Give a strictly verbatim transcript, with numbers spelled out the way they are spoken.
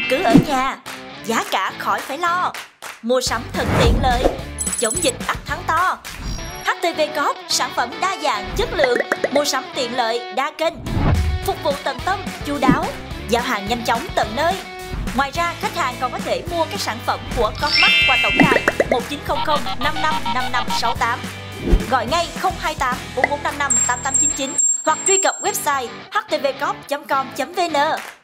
cứ ở nhà, giá cả khỏi phải lo. Mua sắm thật tiện lợi, chống dịch ắt thắng to. hát tê vê Co-op, sản phẩm đa dạng, chất lượng, mua sắm tiện lợi, đa kênh, phục vụ tận tâm, chu đáo, giao hàng nhanh chóng tận nơi. Ngoài ra, khách hàng còn có thể mua các sản phẩm của Co-opmart qua tổng đài một chín không không năm năm năm năm sáu tám. Gọi ngay không hai tám bốn bốn năm năm tám tám chín chín hoặc truy cập website h t v co op chấm com chấm v n.